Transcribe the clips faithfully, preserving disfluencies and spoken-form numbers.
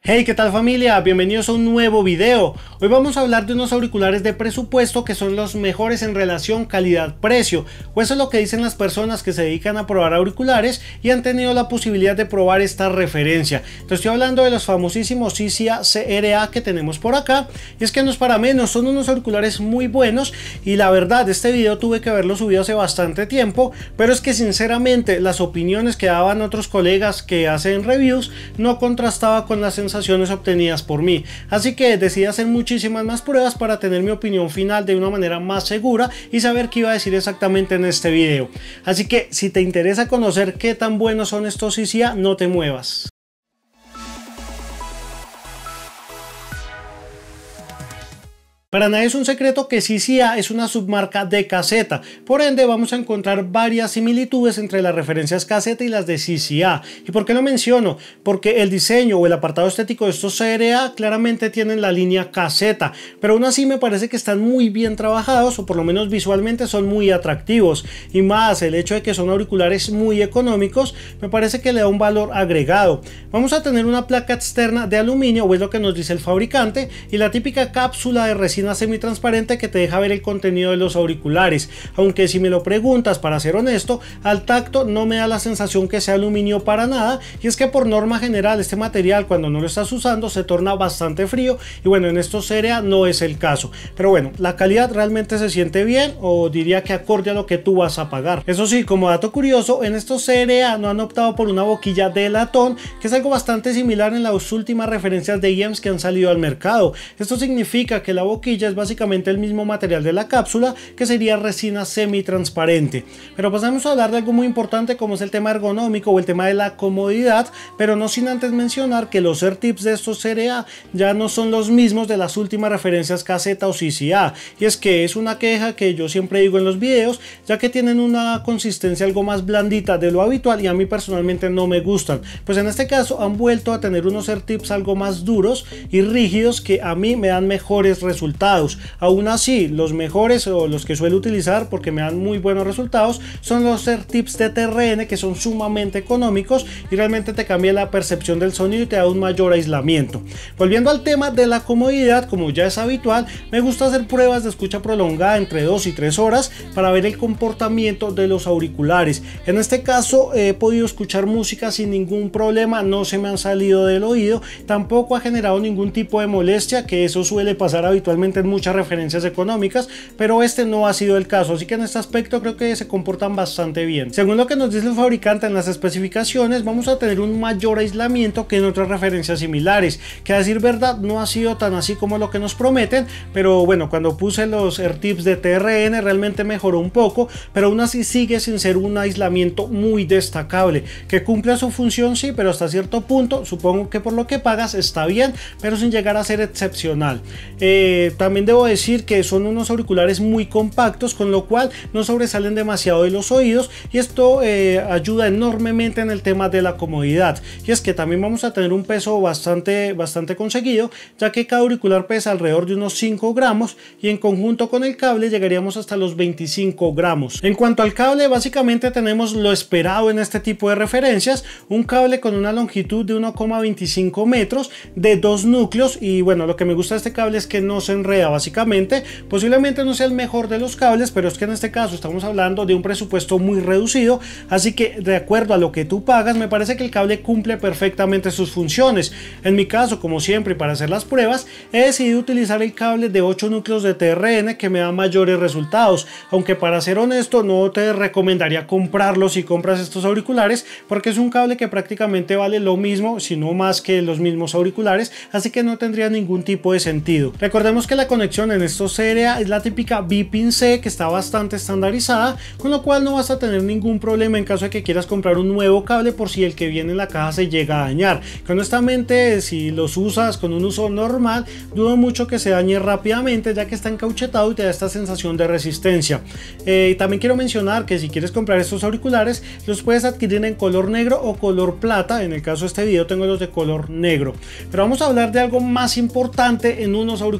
Hey, ¿qué tal familia? Bienvenidos a un nuevo video. Hoy vamos a hablar de unos auriculares de presupuesto que son los mejores en relación calidad-precio, o eso es lo que dicen las personas que se dedican a probar auriculares y han tenido la posibilidad de probar esta referencia. Entonces estoy hablando de los famosísimos Sysia C R A que tenemos por acá, y es que no es para menos, son unos auriculares muy buenos y la verdad este video tuve que haberlo subido hace bastante tiempo, pero es que sinceramente las opiniones que daban otros colegas que hacen reviews no contrastaba con las sensaciones obtenidas por mí, así que decidí hacer muchísimas más pruebas para tener mi opinión final de una manera más segura y saber qué iba a decir exactamente en este video. Así que si te interesa conocer qué tan buenos son estos Sysia, no te muevas. Para nadie es un secreto que Sysia es una submarca de Caseta, por ende vamos a encontrar varias similitudes entre las referencias Caseta y las de Sysia. ¿Y por qué lo menciono? Porque el diseño o el apartado estético de estos C R A claramente tienen la línea Caseta, pero aún así me parece que están muy bien trabajados, o por lo menos visualmente son muy atractivos, y más el hecho de que son auriculares muy económicos me parece que le da un valor agregado. Vamos a tener una placa externa de aluminio, o es lo que nos dice el fabricante, y la típica cápsula de resina semitransparente que te deja ver el contenido de los auriculares, aunque si me lo preguntas, para ser honesto, al tacto no me da la sensación que sea aluminio para nada, y es que por norma general este material cuando no lo estás usando se torna bastante frío, y bueno, en estos C R A no es el caso, pero bueno, la calidad realmente se siente bien, o diría que acorde a lo que tú vas a pagar. Eso sí, como dato curioso, en estos C R A no han optado por una boquilla de latón, que es algo bastante similar en las últimas referencias de I E M S que han salido al mercado. Esto significa que la boquilla es básicamente el mismo material de la cápsula, que sería resina semitransparente. Pero pasamos a hablar de algo muy importante, como es el tema ergonómico o el tema de la comodidad, pero no sin antes mencionar que los AirTips de estos C R A ya no son los mismos de las últimas referencias Caseta o Sysia, y es que es una queja que yo siempre digo en los videos, ya que tienen una consistencia algo más blandita de lo habitual y a mí personalmente no me gustan. Pues en este caso han vuelto a tener unos AirTips algo más duros y rígidos que a mí me dan mejores resultados. Aún así, los mejores o los que suelo utilizar porque me dan muy buenos resultados son los AirTips de T R N, que son sumamente económicos y realmente te cambia la percepción del sonido y te da un mayor aislamiento. Volviendo al tema de la comodidad, como ya es habitual, me gusta hacer pruebas de escucha prolongada entre dos y tres horas para ver el comportamiento de los auriculares. En este caso he podido escuchar música sin ningún problema, no se me han salido del oído, tampoco ha generado ningún tipo de molestia, que eso suele pasar habitualmente en muchas referencias económicas, pero este no ha sido el caso, así que en este aspecto creo que se comportan bastante bien. Según lo que nos dice el fabricante en las especificaciones, vamos a tener un mayor aislamiento que en otras referencias similares, que a decir verdad no ha sido tan así como lo que nos prometen, pero bueno, cuando puse los AirTips de T R N realmente mejoró un poco, pero aún así sigue sin ser un aislamiento muy destacable, que cumple su función sí, pero hasta cierto punto, supongo que por lo que pagas está bien, pero sin llegar a ser excepcional. Eh, También debo decir que son unos auriculares muy compactos, con lo cual no sobresalen demasiado de los oídos, y esto eh, ayuda enormemente en el tema de la comodidad. Y es que también vamos a tener un peso bastante, bastante conseguido, ya que cada auricular pesa alrededor de unos cinco gramos y en conjunto con el cable llegaríamos hasta los veinticinco gramos. En cuanto al cable, básicamente tenemos lo esperado en este tipo de referencias, un cable con una longitud de uno coma veinticinco metros de dos núcleos, y bueno, lo que me gusta de este cable es que no se enreda. Básicamente, posiblemente no sea el mejor de los cables, pero es que en este caso estamos hablando de un presupuesto muy reducido, así que de acuerdo a lo que tú pagas, me parece que el cable cumple perfectamente sus funciones. En mi caso, como siempre, y para hacer las pruebas, he decidido utilizar el cable de ocho núcleos de T R N, que me da mayores resultados, aunque para ser honesto no te recomendaría comprarlo si compras estos auriculares, porque es un cable que prácticamente vale lo mismo, si no más que los mismos auriculares, así que no tendría ningún tipo de sentido. Recordemos que la conexión en estos C R A es la típica B-Pin-C, que está bastante estandarizada, con lo cual no vas a tener ningún problema en caso de que quieras comprar un nuevo cable por si el que viene en la caja se llega a dañar, que honestamente si los usas con un uso normal dudo mucho que se dañe rápidamente, ya que está encauchetado y te da esta sensación de resistencia. Eh, también quiero mencionar que si quieres comprar estos auriculares los puedes adquirir en color negro o color plata. En el caso de este video tengo los de color negro, pero vamos a hablar de algo más importante en unos auriculares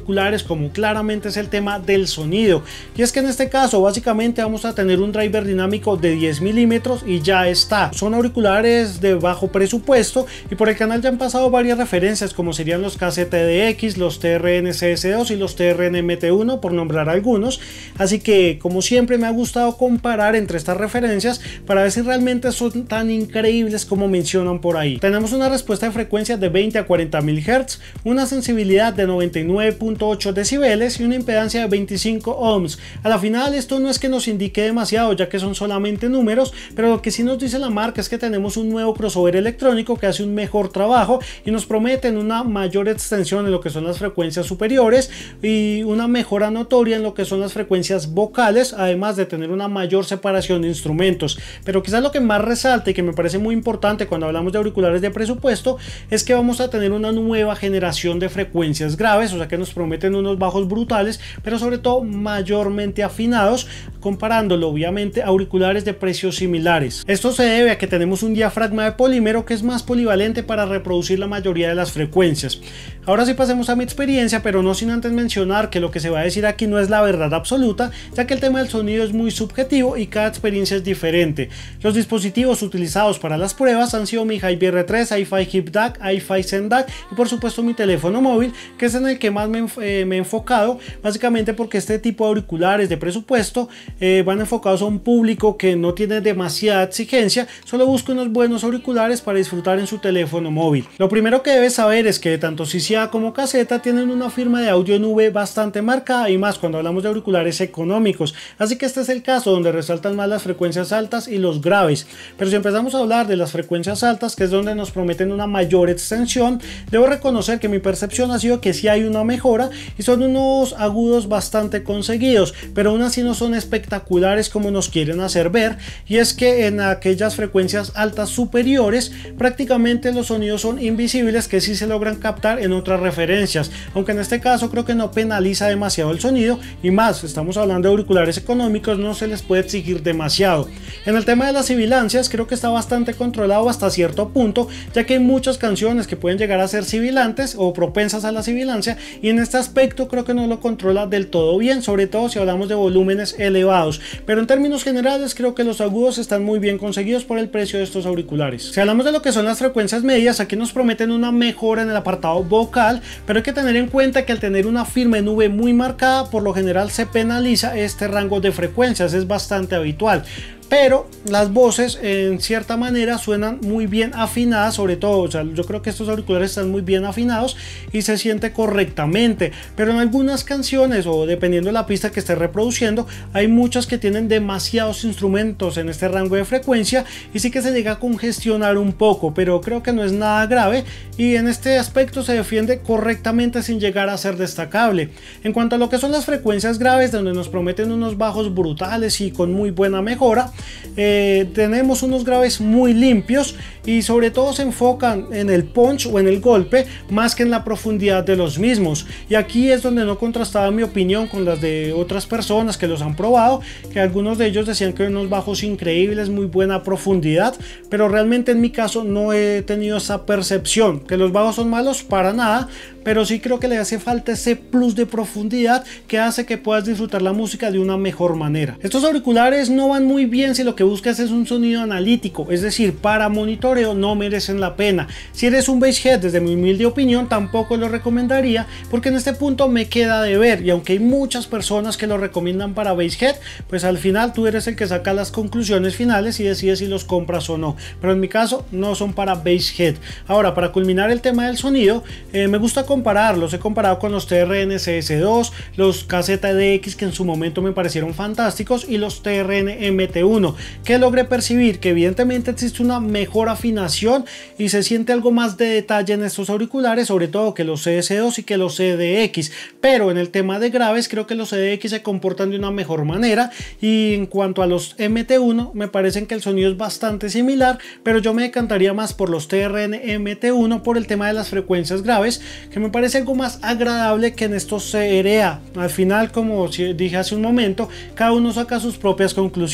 como claramente es el tema del sonido. Y es que en este caso básicamente vamos a tener un driver dinámico de diez milímetros y ya está. Son auriculares de bajo presupuesto y por el canal ya han pasado varias referencias como serían los K Z D X, los T R N C S dos y los T R N M T uno, por nombrar algunos. Así que como siempre me ha gustado comparar entre estas referencias para ver si realmente son tan increíbles como mencionan por ahí. Tenemos una respuesta de frecuencia de veinte a cuarenta mil hertz, una sensibilidad de noventa y nueve punto ocho decibeles y una impedancia de veinticinco ohms. A la final esto no es que nos indique demasiado, ya que son solamente números, pero lo que sí nos dice la marca es que tenemos un nuevo crossover electrónico que hace un mejor trabajo y nos prometen una mayor extensión en lo que son las frecuencias superiores y una mejora notoria en lo que son las frecuencias vocales, además de tener una mayor separación de instrumentos. Pero quizás lo que más resalta y que me parece muy importante cuando hablamos de auriculares de presupuesto es que vamos a tener una nueva generación de frecuencias graves, o sea que nos prometen unos bajos brutales, pero sobre todo mayormente afinados, comparándolo obviamente a auriculares de precios similares. Esto se debe a que tenemos un diafragma de polímero que es más polivalente para reproducir la mayoría de las frecuencias. Ahora sí pasemos a mi experiencia, pero no sin antes mencionar que lo que se va a decir aquí no es la verdad absoluta, ya que el tema del sonido es muy subjetivo y cada experiencia es diferente. Los dispositivos utilizados para las pruebas han sido mi Hi-Fi R tres, Hi-Fi Hip D A C, Hi-Fi Zen D A C y por supuesto mi teléfono móvil, que es en el que más me, eh, me he enfocado, básicamente porque este tipo de auriculares de presupuesto eh, van enfocados a un público que no tiene demasiada exigencia, solo busca unos buenos auriculares para disfrutar en su teléfono móvil. Lo primero que debes saber es que tanto C C A como K Z tienen una firma de audio nube bastante marcada y más cuando hablamos de auriculares económicos, así que este es el caso donde resaltan más las frecuencias altas y los graves. Pero si empezamos a hablar de las frecuencias altas, que es donde nos prometen una mayor extensión, debo reconocer que mi percepción ha sido que sí hay una mejora y son unos agudos bastante conseguidos, pero aún así no son espectaculares como nos quieren hacer ver, y es que en aquellas frecuencias altas superiores prácticamente los sonidos son invisibles que sí se logran captar en otras referencias, aunque en este caso creo que no penaliza demasiado el sonido y más, estamos hablando de auriculares económicos, no se les puede exigir demasiado. En el tema de las sibilancias creo que está bastante controlado hasta cierto punto, ya que hay muchas canciones que pueden llegar a ser sibilantes o propensas a la sibilancia y en este aspecto creo que no lo controla del todo bien, sobre todo si hablamos de volúmenes elevados, pero en términos generales creo que los agudos están muy bien conseguidos por el precio de estos auriculares. Si hablamos de lo que son las frecuencias medias, aquí nos prometen una mejora en el apartado vocal, pero hay que tener en cuenta que al tener una firme nube muy marcada, por lo general se penaliza este rango de frecuencias, es bastante habitual. Pero las voces en cierta manera suenan muy bien afinadas, sobre todo, o sea, yo creo que estos auriculares están muy bien afinados y se siente correctamente, pero en algunas canciones o dependiendo de la pista que esté reproduciendo, hay muchas que tienen demasiados instrumentos en este rango de frecuencia y sí que se llega a congestionar un poco, pero creo que no es nada grave y en este aspecto se defiende correctamente sin llegar a ser destacable. En cuanto a lo que son las frecuencias graves, donde nos prometen unos bajos brutales y con muy buena mejora, Eh, tenemos unos graves muy limpios y sobre todo se enfocan en el punch o en el golpe más que en la profundidad de los mismos, y aquí es donde no contrastaba mi opinión con las de otras personas que los han probado, que algunos de ellos decían que unos bajos increíbles, muy buena profundidad, pero realmente en mi caso no he tenido esa percepción, que los bajos son malos para nada, pero sí creo que le hace falta ese plus de profundidad que hace que puedas disfrutar la música de una mejor manera. Estos auriculares no van muy bien si lo que buscas es un sonido analítico, es decir, para monitoreo no merecen la pena. Si eres un basshead, desde mi humilde opinión, tampoco lo recomendaría, porque en este punto me queda de ver, y aunque hay muchas personas que lo recomiendan para basshead, pues al final tú eres el que saca las conclusiones finales y decides si los compras o no, pero en mi caso no son para basshead. Ahora, para culminar el tema del sonido, eh, me gusta compararlos, he comparado con los T R N C S dos, los K Z D X que en su momento me parecieron fantásticos y los T R N M T uno, que logré percibir que evidentemente existe una mejor afinación y se siente algo más de detalle en estos auriculares, sobre todo que los C S dos y que los C D X, pero en el tema de graves creo que los C D X se comportan de una mejor manera, y en cuanto a los M T uno me parecen que el sonido es bastante similar, pero yo me decantaría más por los T R N M T uno por el tema de las frecuencias graves, que me parece algo más agradable que en estos C R A. Al final, como dije hace un momento, cada uno saca sus propias conclusiones,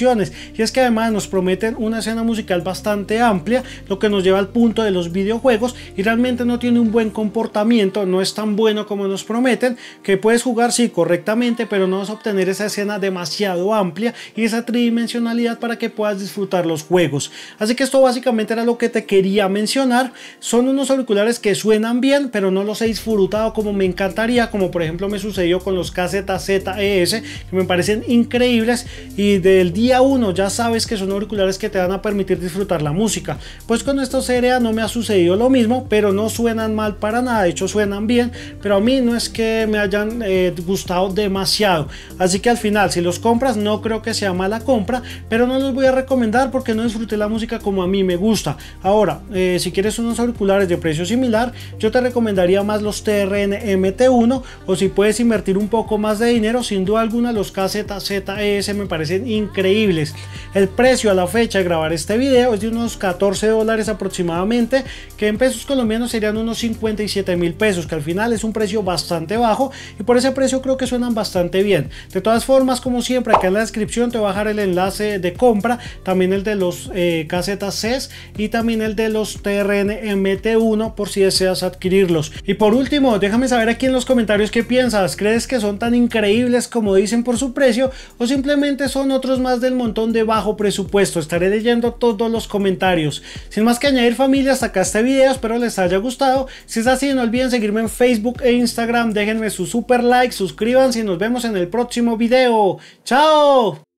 y es que además nos prometen una escena musical bastante amplia, lo que nos lleva al punto de los videojuegos, y realmente no tiene un buen comportamiento, no es tan bueno como nos prometen, que puedes jugar sí correctamente, pero no vas a obtener esa escena demasiado amplia y esa tridimensionalidad para que puedas disfrutar los juegos. Así que esto básicamente era lo que te quería mencionar. Son unos auriculares que suenan bien, pero no los he disfrutado como me encantaría, como por ejemplo me sucedió con los K Z Z E S, que me parecen increíbles, y del día uno ya sabes que son auriculares que te van a permitir disfrutar la música. Pues con estos C R A no me ha sucedido lo mismo, pero no suenan mal para nada, de hecho suenan bien, pero a mí no es que me hayan eh, gustado demasiado. Así que al final, si los compras, no creo que sea mala compra, pero no los voy a recomendar porque no disfruté la música como a mí me gusta. Ahora, eh, si quieres unos auriculares de precio similar, yo te recomendaría más los T R N M T uno, o si puedes invertir un poco más de dinero, sin duda alguna los K Z Z E S me parecen increíbles. El precio a la fecha de grabar este video es de unos catorce dólares aproximadamente, que en pesos colombianos serían unos cincuenta y siete mil pesos, que al final es un precio bastante bajo, y por ese precio creo que suenan bastante bien. De todas formas, como siempre, acá en la descripción te voy a dejar el enlace de compra, también el de los eh, K Z C E S y también el de los T R N M T uno, por si deseas adquirirlos. Y por último, déjame saber aquí en los comentarios qué piensas. ¿Crees que son tan increíbles como dicen por su precio, o simplemente son otros más del montón de bajo presupuesto? Estaré leyendo todos los comentarios. Sin más que añadir, familia, hasta acá este video, espero les haya gustado. Si es así, no olviden seguirme en Facebook e Instagram, déjenme su super like, suscríbanse y nos vemos en el próximo video. ¡Chao!